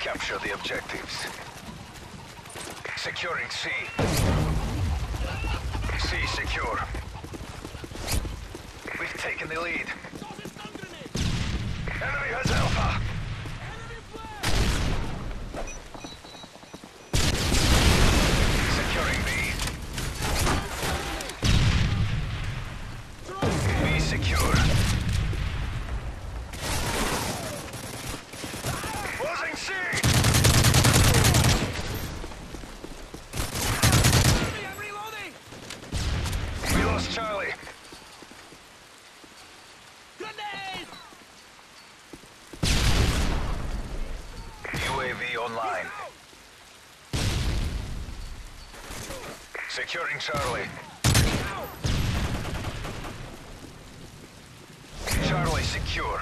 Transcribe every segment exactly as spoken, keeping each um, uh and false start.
Capture the objectives. Securing C. C secure. We've taken the lead. Enemy has Alpha. Securing B. B secure. Closing C. I'm reloading. We lost Charlie. Grenade! U A V online. Securing Charlie. Charlie secure.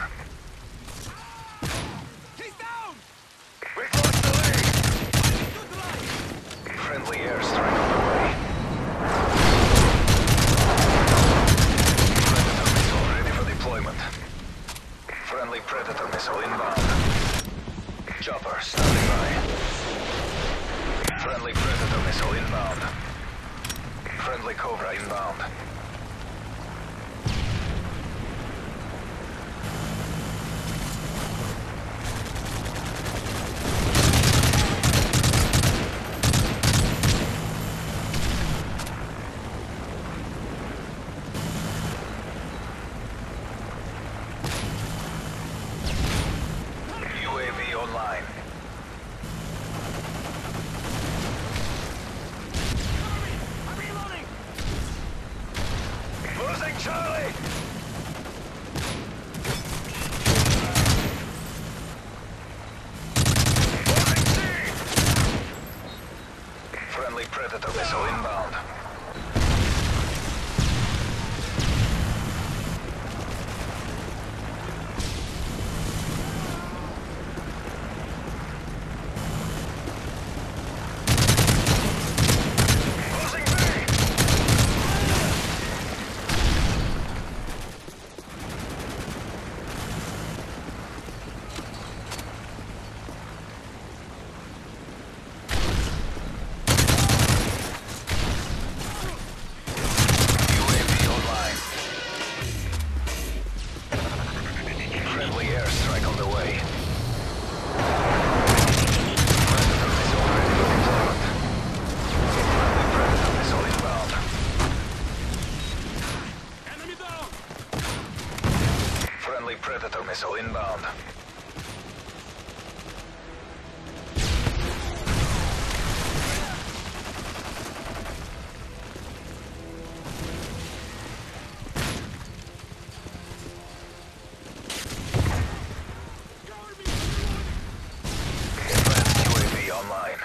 He's down! We've lost the lead. Good luck! Friendly airstrike on the way. Predator missile ready for deployment. Friendly Predator missile inbound. Chopper standing by. Friendly Predator missile inbound. Friendly Cobra inbound. U A V online. I'm reloading! Losing Charlie! Losing C! Friendly Predator missile inbound. Losing B! U A V online. Friendly airstrike on the way. Predator missile ready for deployment. Friendly Predator missile inbound. Enemy down! Friendly Predator missile inbound. Cover me! Advanced U A V online.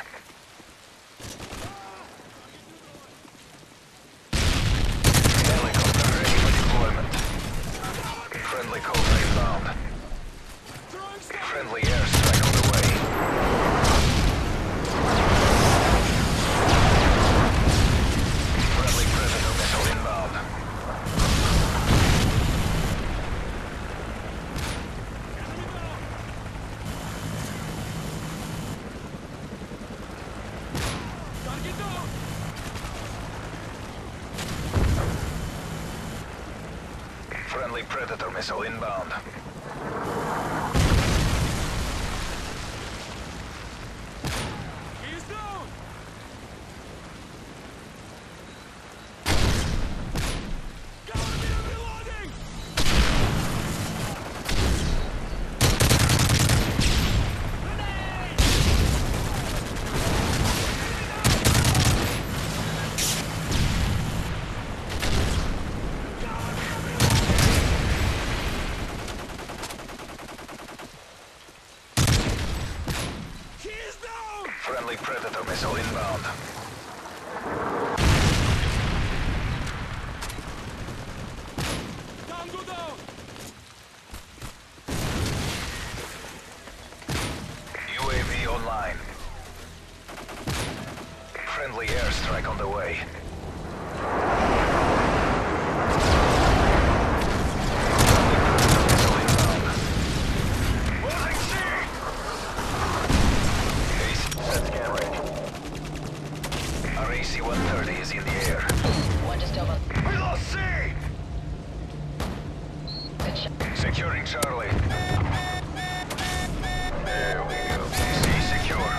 Helicopter ready for deployment. Friendly Cobra inbound. Throwing stuff! Friendly airstrike on the way. Friendly Predator missile inbound. Enemy down! Target down! Friendly Predator missile inbound. He's down! Cover me! I'm reloading! Grenade! He's down! Friendly Predator missile inbound. Tango down! U A V online. Friendly airstrike on the way. Friendly Predator missile inbound. Losing C! Securing Charlie. There we go. C secure.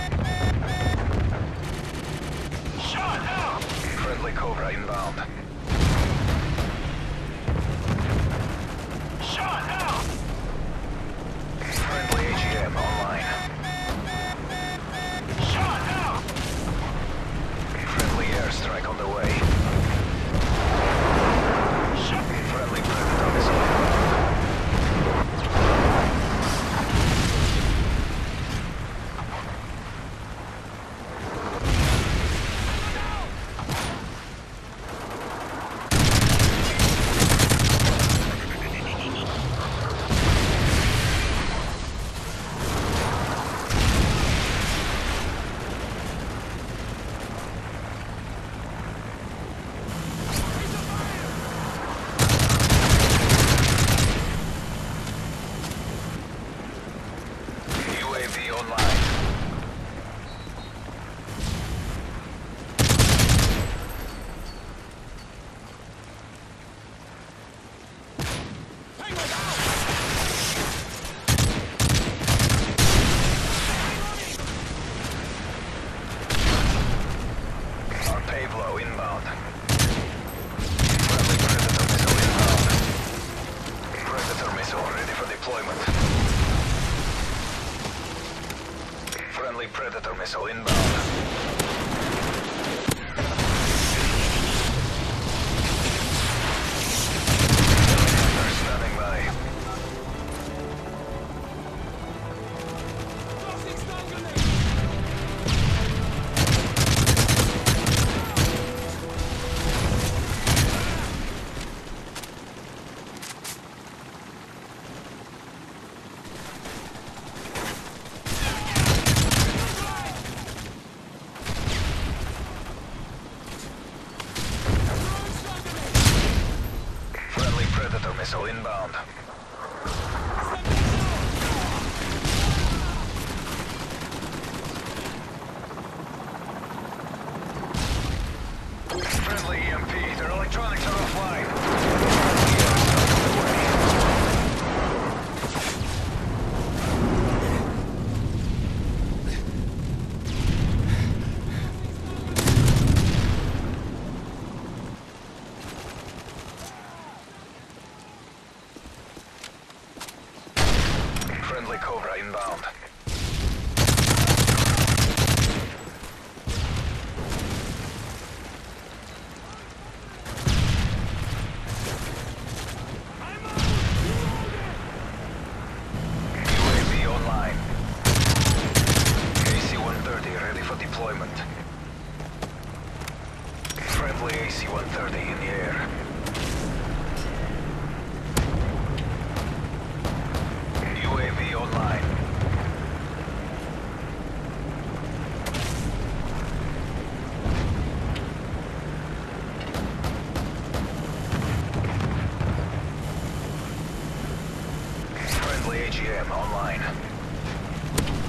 Shot out! Friendly Cobra inbound. Shot out! Friendly A G M online. Shot out! Friendly airstrike on the way. Shot. Friendly Predator missile inbound. U A V online. Tango down! Our Pavlo inbound. Friendly Predator missile inbound. Predator missile ready for deployment. Friendly Predator missile inbound. Helicopter standing by. Tossing stun grenade! Throwing stun grenade! Friendly Predator missile inbound. Step Friendly E M P. Their electronics are offline. Friendly airstrike on the way. Friendly Cobra inbound. I'm out! U A V online. A C one thirty ready for deployment. Friendly A C one thirty in the air. U A V online. Friendly A G M online.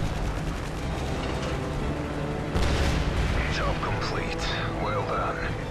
Job complete. Well done.